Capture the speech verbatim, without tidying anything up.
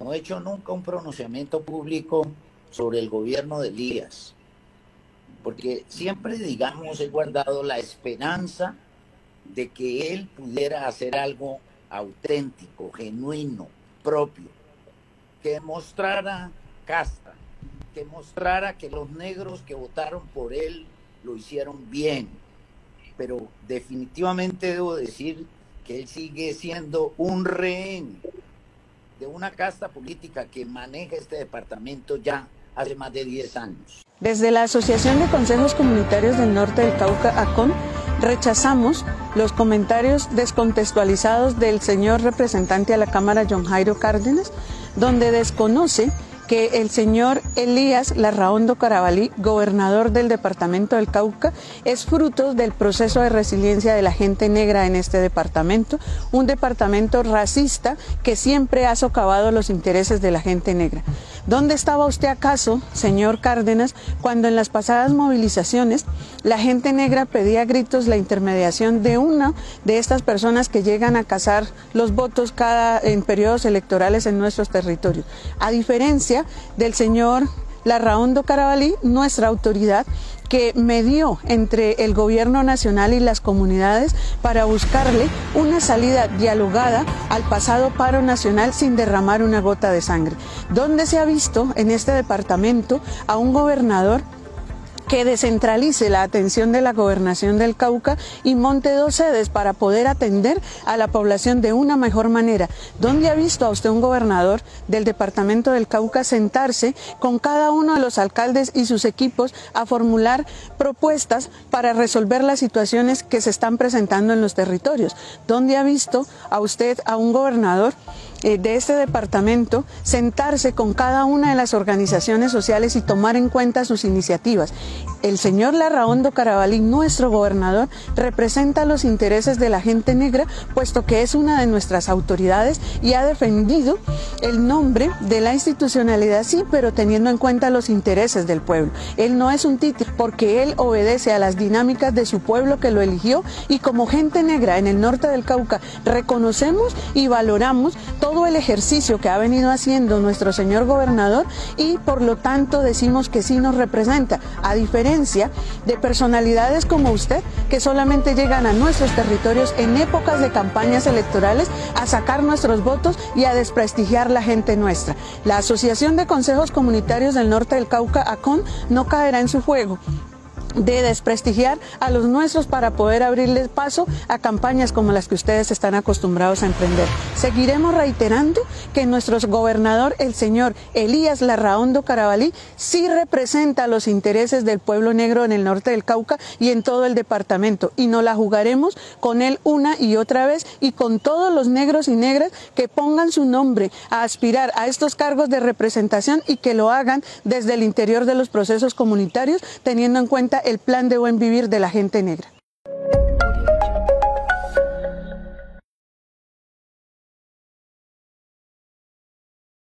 no he hecho nunca un pronunciamiento público sobre el gobierno de Elías, porque siempre, digamos, he guardado la esperanza de que él pudiera hacer algo auténtico, genuino, propio, que mostrara casta, que mostrara que los negros que votaron por él lo hicieron bien. Pero definitivamente debo decir que él sigue siendo un rehén de una casta política que maneja este departamento ya hace más de diez años. Desde la Asociación de Consejos Comunitarios del Norte del Cauca, A C O N, rechazamos los comentarios descontextualizados del señor representante a la Cámara, John Jairo Cárdenas, donde desconoce que el señor Elías Larraondo Carabalí, gobernador del departamento del Cauca, es fruto del proceso de resiliencia de la gente negra en este departamento, un departamento racista que siempre ha socavado los intereses de la gente negra. ¿Dónde estaba usted acaso, señor Cárdenas, cuando en las pasadas movilizaciones la gente negra pedía a gritos la intermediación de una de estas personas que llegan a cazar los votos cada, en periodos electorales en nuestros territorios? A diferencia del señor Larraondo Carabalí, nuestra autoridad, que medió entre el gobierno nacional y las comunidades para buscarle una salida dialogada al pasado paro nacional sin derramar una gota de sangre. ¿Dónde se ha visto en este departamento a un gobernador que descentralice la atención de la gobernación del Cauca y monte dos sedes para poder atender a la población de una mejor manera? ¿Dónde ha visto a usted un gobernador del departamento del Cauca sentarse con cada uno de los alcaldes y sus equipos a formular propuestas para resolver las situaciones que se están presentando en los territorios? ¿Dónde ha visto a usted a un gobernador eh, de este departamento sentarse con cada una de las organizaciones sociales y tomar en cuenta sus iniciativas? El señor Larraondo Carabalí, nuestro gobernador, representa los intereses de la gente negra, puesto que es una de nuestras autoridades y ha defendido el nombre de la institucionalidad, sí, pero teniendo en cuenta los intereses del pueblo. Él no es un títere, porque él obedece a las dinámicas de su pueblo que lo eligió, y como gente negra en el norte del Cauca reconocemos y valoramos todo el ejercicio que ha venido haciendo nuestro señor gobernador, y por lo tanto decimos que sí nos representa, a diferencia de personalidades como usted, que solamente llegan a nuestros territorios en épocas de campañas electorales a sacar nuestros votos y a desprestigiar la gente nuestra. La Asociación de Consejos Comunitarios del Norte del Cauca, A C O N, no caerá en su juego de desprestigiar a los nuestros para poder abrirles paso a campañas como las que ustedes están acostumbrados a emprender. Seguiremos reiterando que nuestro gobernador, el señor Elías Larraondo Carabalí, sí representa los intereses del pueblo negro en el norte del Cauca y en todo el departamento, y no la jugaremos con él una y otra vez, y con todos los negros y negras que pongan su nombre a aspirar a estos cargos de representación y que lo hagan desde el interior de los procesos comunitarios, teniendo en cuenta el plan de buen vivir de la gente negra.